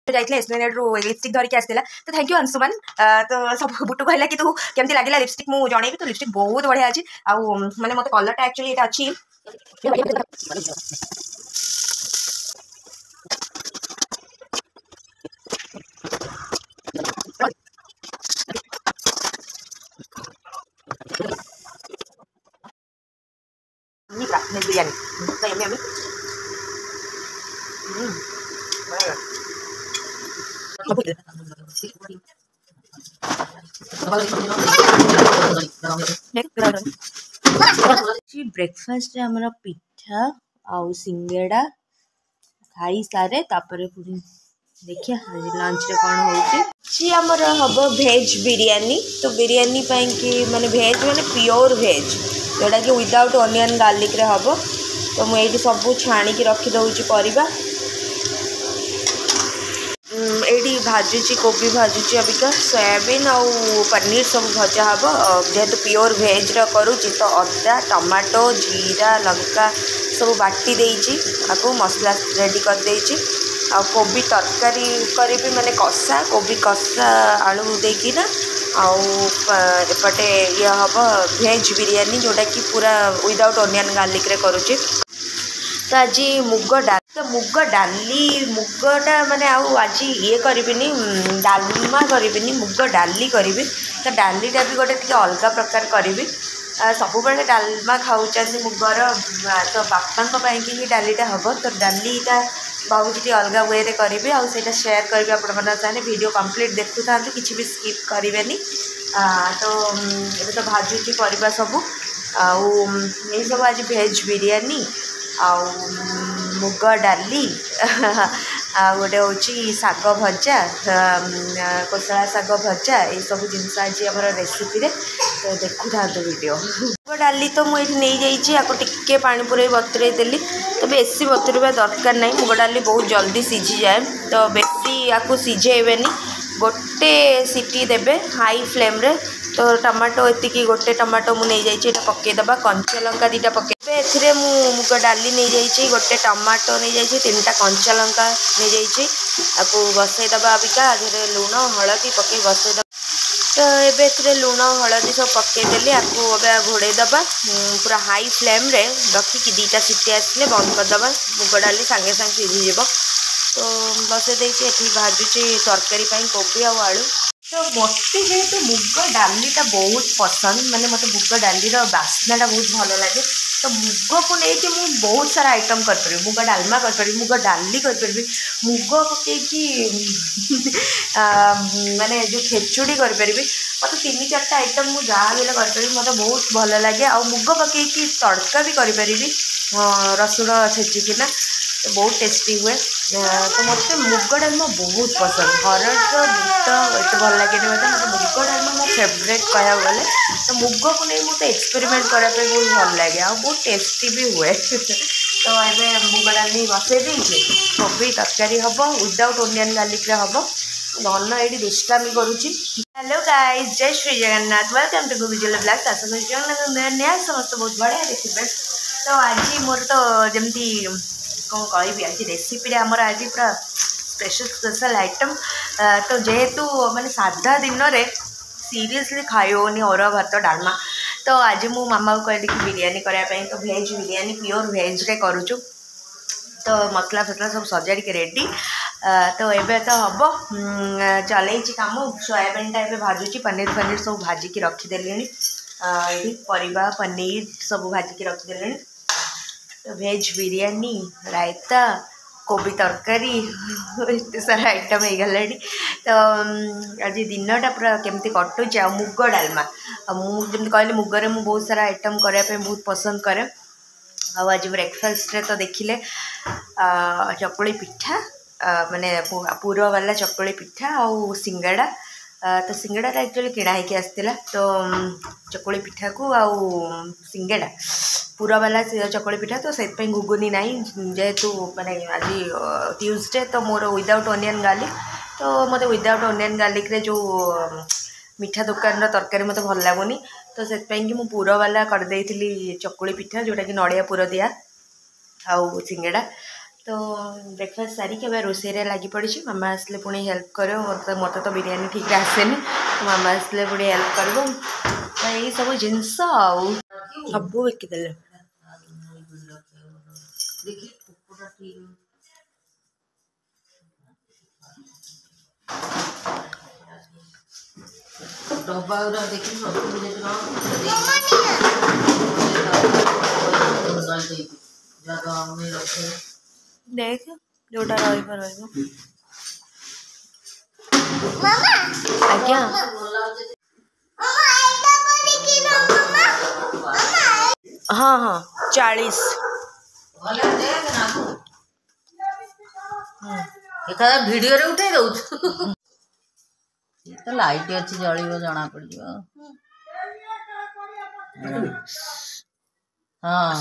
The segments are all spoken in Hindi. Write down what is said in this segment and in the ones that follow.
जाइए एस्प्लेनेड रु लिपस्टिक धरिकी आसला तो थैंक यू अंशुमान तो सब बुटू कहला कि तू केमती लगे लिपस्टिक मुझे जनइबी तो लिपस्टिक बहुत बढ़िया अच्छी आउ मैंने मत कलरटा एक्चुअली ये अच्छी बिरयानी तो यम्मी यम्मी ब्रेकफास्ट आमर पिठा आउ सिंगेड़ा खाई सारे तापर पुरी देखिए आज लंच रे कौन होची आमर हम भेज बिरयानी तो बिरयानी कि माने भेज माने प्योर भेज जोटा कि विदाउट ऑनियन गार्लिक रे हम तो मुझे सब छाणी रखी दौची परिबा ये भाजुची कोबी भाजुची अबिका सोयाबीन आउ पनीर सब भजा हम जेहेतु प्योर भेज करुँची तो अदा टमाटो जीरा लंका सब बाटी देइची आपको मसला रेडी कर देइची आ कोबी तरकारी करी माने कषा कोबी कषा आलू देकी ना आउपटे ये हम भेज बिरयानी जोटा कि पूरा विदाउट ऑनियन गार्लिक रे करुँची तो आज मुग डाल तो मुग डाली मुगटा माने आज ये करी डालमा करी मुग डाली करी तो डालीटा भी गोटे टी अलग प्रकार करी सब बड़े डालमा खाऊँ मुगर तो बापा कि डालीटा हम तो डालीटा बहुत अलग वे रे करी आईटा सेयार करी आपने वीडियो कंप्लीट देखु था कि भी स्किप करेंगे तो ये तो भाजुची परिबा सब आई सब आज भेज बिरयानी आउ मुग डाली गोटे हूँ शाग भजा कोसला शाग भजा ये सब जिनस आज आम रेसिपी तो देखु था वीडियो मुग डाली तो मुझे नहीं जाइए टिके पानी पूरे बतुरे देली तो बेसी बतुरवा दरकार नहीं मुग डाली बहुत जल्दी सीझी जाए तो बेसी या सीझेबेनी गोटे सीटी देबे हाई फ्लेम रे तो टमाटो एति गोटे टमाटो मुझे नहीं जाइए पकईदबा कंचा लंका दीटा पकई ए मुग डाली नहीं जाइए गोटे टमाटो नहीं जाइए 3टा कंचा लंका नहीं जाइए आपको बसईदबा अबिका आधे लुण हलदी पकई बसईदबा तो ये लुण हलदी सब पकईदेली आपको घोड़ेदबा पूरा हाई फ्लेम रे रखिकी 2टा सीटी आसले बंद करदबा मुग डाली सांगे सांगे सीझीज तो बसई देती भाजुची तरकारी कोबी आउ आलू तो मत जेहेतु मुग डालीटा बहुत पसंद माने मत मुग डाली बास्नाटा बहुत भल लगे तो मुग को लेकिन मुझे बहुत सारा आइटम कर मुग डालमा कर मुग डाली कर मुग पकईकि माने जो खेचुड़ी करी मत 3-4टा आइटम मुझे जहाँ भी करी मत बहुत भल लगे आ मुग पकईकि तड़का भी करी रसुण छेचिकिना तो बहुत टेस्टी हुए तो मत मुग डालमा बहुत पसंद हरड़ बुट एत भल लगे मतलब मुग डालमा मो फेवरेट कह गले तो मुग को नहीं मुझे एक्सपेरिमेंट करने बहुत भल लगे आ बहुत टेस्टी भी हुए तो ये मुग डाली बसई देखे कोबी तरकारी हम विदाउट ऑनियन गार्लिक हम धन ये दुष्टामी करुँची हेलो गाइस जय श्री जगन्नाथ वेलकम टू गुबिजुल ब्लॉग्स आशा करी जगन्नाथ समस्त बहुत बढ़िया देखिए तो आज मोर तो जमती कौन कह आज रेसिपी आमर आज पूरा स्पेशल आइटम तो जेहेतु माने साधा दिन रे सीरियसली खाई अरुआ भात डालमा तो आज मो मामा को कहली कि बिरयानी करने तो भेज बिरयानी प्योर भेज रे करुचु तो मसला फसला सब सजाड़ के रेडी तो ये तो हम चल कम सोयाबीनटा ए भाजुची पनीर फनीर सब भाजिकी रखीदे परिबा पनीर सब भाजिकी रखीदे तो भेज बिरयानी रायता कोबी तरकारी एत सारा आइटम हो गला तो आज दिनटा पूरा केमती कटुच आ मुग डालमा मुझे कहली मुगरे मुझे बहुत सारा आइटम करने बहुत पसंद करे आज ब्रेकफास्ट रे तो देखिले चकुली पिठा माने पूरा वाला चकुली पिठा आउ सिंगाड़ा तो सिंगाड़ा एक्चुअली किणा होकर आसला तो चकुली पिठा को आउ सिंगाड़ा पूरा वाला चकुली पिठा तो से घुगुनी ना जेहेतु माने आज ट्यूसडे तो मोर विदाउट ऑनियन गार्लिक तो मत विदाउट ऑनियन गार्लिक रे जो मीठा दुकान तरकारी मत भल लगुनि तो से पूरा वाला करदे चकुली पिठा जोटा कि नड़िया पूर दिया आउ सिंगेड़ा तो ब्रेकफास्ट सारिक रोषे लगी पड़ी मामा आसले पुणी हेल्प कर मत तो बिरयानी ठीक से आसेनि मामा आसले पुणी हेल्प कर यही सब जिनस सब बिकिदेले डब्बा देखी देख जोटा आज्ञा हाँ हाँ 40 वीडियो रे उठे दउ तो लाइट अच्छी जलियो जना पड़ हाँ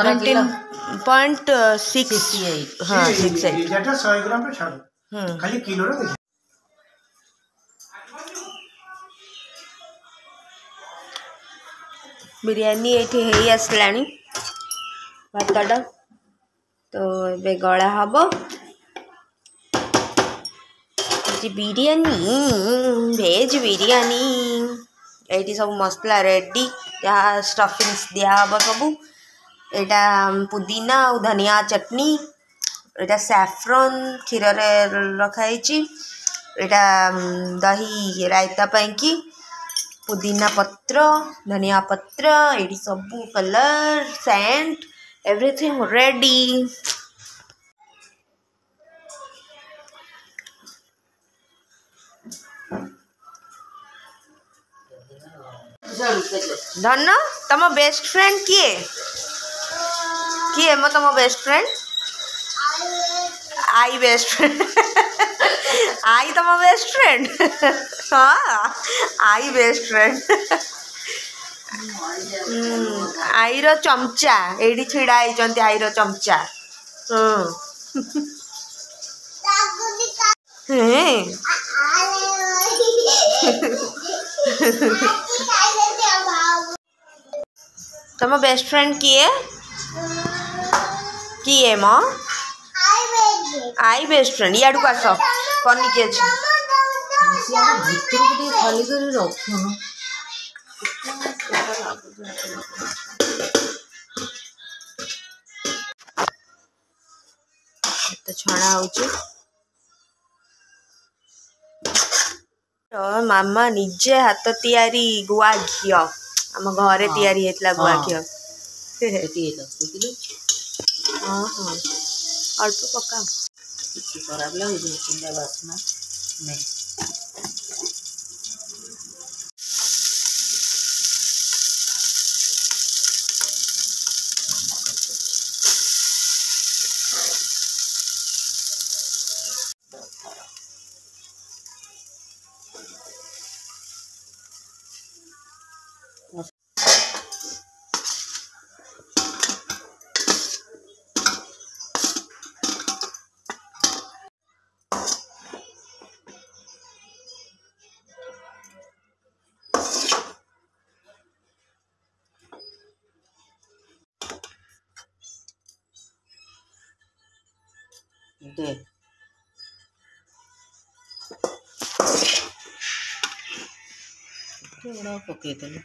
17.68 हाँ 68 100 ग्राम पे छाड़ खाली किलो रे देखि बिरयानी ये है आसलानी भातटा तो ये गला हम बिरयानी वेज बिरयानी ये सब मसला रेडी जहाँ स्टफिंग्स दिहब सब यहाँ पुदीना और धनिया चटनी यहाँ सैफ्रन क्षीर रखाई यहाँ दही रायता पाई पुदीना पत्र धनिया पत्र ये सब कलर सेंट एवरीथिंग रेडी धन तम बेस्ट फ्रेंड किए किए मो तम बेस्ट फ्रेंड आई बेस्ट फ्रेंड आई तम बेस्ट फ्रेंड हाँ आई बेस्ट फ्रेंड आई रो चमचा एडी छिड़ा होती आई रो चमचा तम बेस्ट फ्रेंड किए माँ आई बेस्ट फ्रेंड याडू आस कौन किए खाली कर रखुन तो छणा हो मामा निजे हाथ तैयारी गुआ घी आम घरे तैयारी होता गुआ घी हाँ हाँ अल्प पका खराब लगे बासना नहीं दे थोड़ा पके देले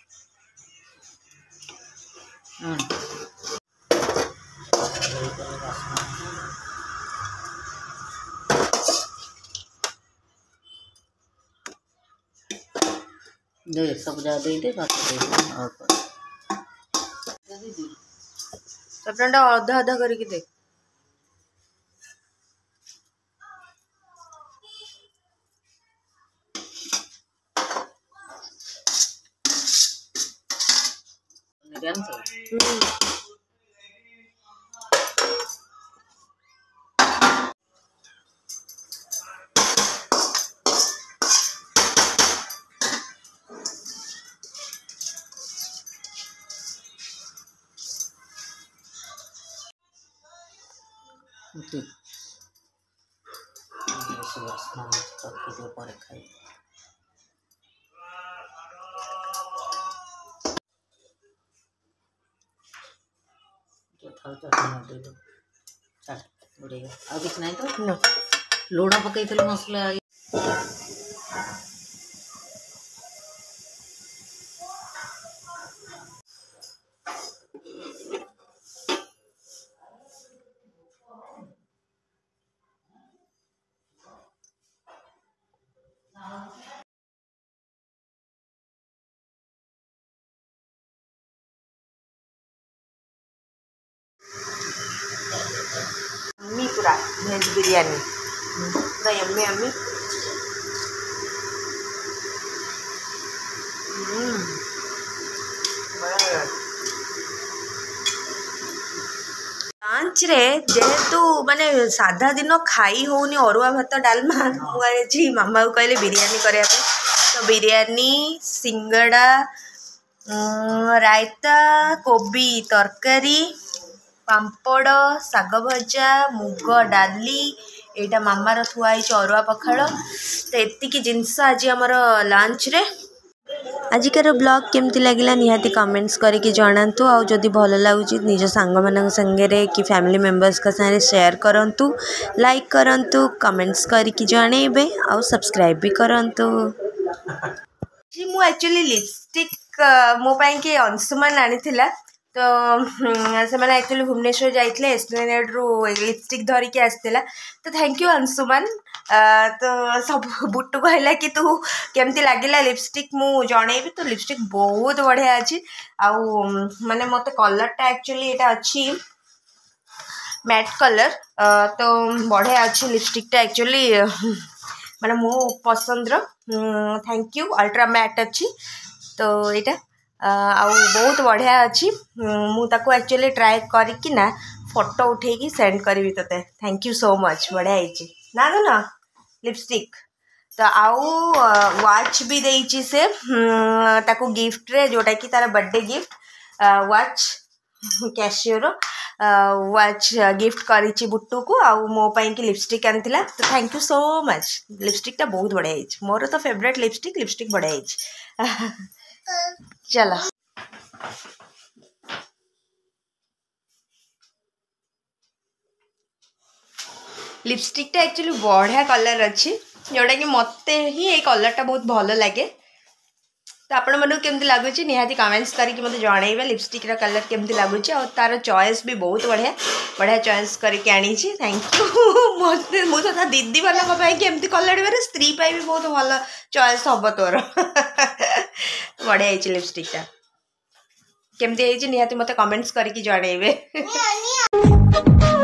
दे सब जा दे दे बात दे और सपना अधा अधा करके दे पर खाई तो था दे दो बुड़ेगा आ किछ नहीं तो नो लूण पकई मसला यम्मी पूरा वेज बिरयानी पूरा यम्मी यम्मी लंच रे जेहेतु माने साधा दिन खाई होनी अरुआ भात डालमा मुझे मामा को कहले बिरयानी करने तो बिरयानी सिंगड़ा रायता कोबी तरकारी पांपड़ साग भजा मुग डाली एटा मामार थुआई अरुआ पखाड़ तो एतिकी जिनस आज आमर लंच रे आजिकार ब्लॉग केमती लगिला निहाती कमेंट्स करके जनातु आउ जदि भल लगुच निज सांग मान संगे कि फैमिली मेंबर्स का सारे शेयर करंतु लाइक करंतु कमेंट्स करके जनइबे आउ सब्सक्राइब भी करंतु जी मु एक्चुअली लिपस्टिक मो पाई के अंशुमान आनी तो से मैंने एक्चुअली भुवनेश्वर जाइए एस्प्लेनेड रु लिपस्टिक धरिकी आसला तो थैंक यू अंशुमान तो सब बुट्टू कहला कि तू केमती लगिला लिपस्टिक मु जनइबी तो लिपस्टिक बहुत बढ़िया अच्छी आउ माने मते कलरटा एक्चुअली एटा अच्छी मैट कलर तो बढ़िया अच्छी लिपस्टिकटा एक्चुअली माने मो पसंद थैंक यू अल्ट्रा मैट अच्छी तो यहाँ आउ बहुत बढ़िया अच्छी मुझे एक्चुअली ट्राए करना फोटो उठेकी सेंड करी ते थैंक यू सो मच बढ़िया ना ना लिपस्टिक तो आउ वाच भी देची से ताकू गिफ्ट रे जोटा कि तार बर्थडे गिफ्ट वाच कैशियोर वाच गिफ्ट करी बुट्टू को आउ मो पाई कि लिपस्टिक आनी तो थैंक यू सो मच लिपस्टिकटा बहुत बढ़िया मोर तो फेवरेट लिपस्टिक बढ़िया चलो लिपस्टिकटा एक्चुअली बढ़िया कलर अच्छी जोटा कि मते ही ये कलरटा बहुत भल लगे तो आपण मन केमती लगुच निहाती कमेंट्स करके मत जनइबे लिपस्टिक कलर केमती लगुच और तार चॉइस भी बहुत बढ़िया बढ़िया चॉइस करके आनी थैंक यू मत मुझे दीदी मान केमती कलर बारे स्त्री पाई भी बहुत भल चॉइस हम तोर बढ़िया लिपस्टिकटा केमती निहाती मत कमेंट्स करके जनइबे।